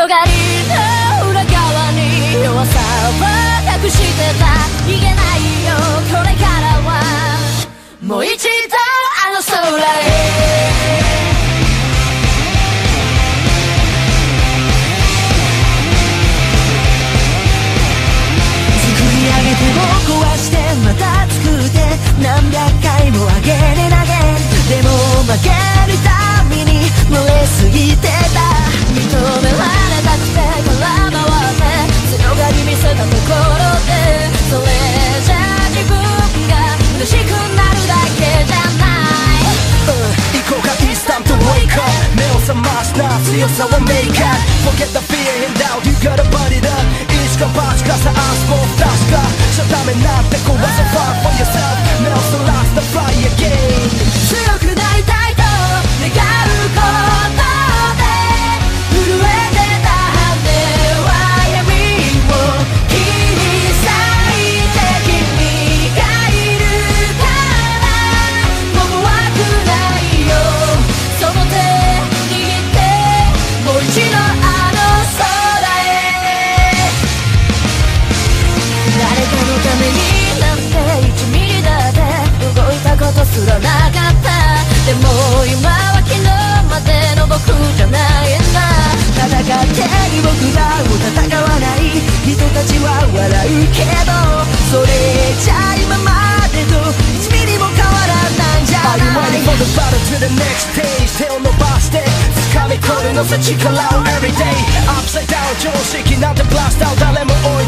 がりの裏側に弱さを隠してた。逃げないよこれからは、もう一度あの空へ。作り上げても壊してまた作って何百回も上げれ投げ、でも負けるたびに漏れすぎてた。認められたくて空回って強がり見せたところで、それじゃ自分が嬉しくなるだけじゃない。 行こうか It's time to wake up、 目を覚ますな強さはメーカー。 Forget the fear and doubt, you gotta burn it up。 いつかバチかさアスフォート確かしちゃダメなんて壊せ Fight for yourself、 目をそらすと fly again。 強くなりたいと願うことで震えてた羽は闇を切り裂いて、君がいるからもう怖くないよ。その手握ってもう一度あの空へ。誰かのためになんて1ミリだって動いたことすらなかった。でも今は昨日までの僕じゃないんだ。戦ってる僕らを戦わない人たちは笑うけど、それじゃ今までと1ミリも変わらないんじゃない。 Are you ready for the battle to the next stage？ 手を伸ばして掴み取るのさ力を everyday。 Upside down 常識なんてブラストアウト、誰も追い